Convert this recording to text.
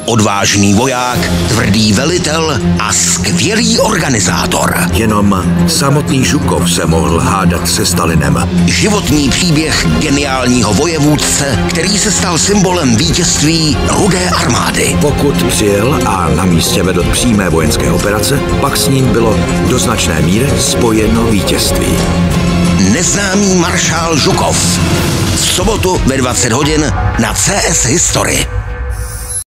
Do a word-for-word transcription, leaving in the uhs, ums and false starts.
Odvážný voják, tvrdý velitel a skvělý organizátor. Jenom samotný Žukov se mohl hádat se Stalinem. Životní příběh geniálního vojevůdce, který se stal symbolem vítězství Rudé armády. Pokud přijel a na místě vedl přímé vojenské operace, pak s ním bylo do značné míry spojeno vítězství. Neznámý maršál Žukov. V sobotu ve dvacet hodin na C S History.